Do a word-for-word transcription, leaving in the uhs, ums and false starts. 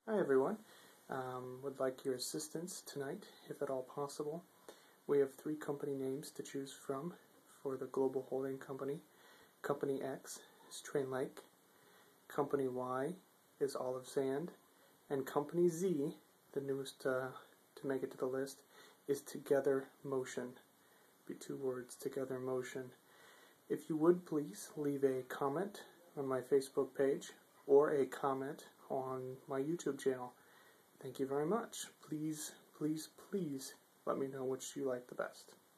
Hi everyone. Um, would like your assistance tonight, if at all possible. We have three company names to choose from for the global holding company. Company X is Train Lake, Company Y is Olive Sand, and Company Z, the newest uh, to make it to the list, is Together Motion. Be two words, Together Motion. If you would please leave a comment on my Facebook page or a comment on my YouTube channel. Thank you very much. Please, please, please let me know which you like the best.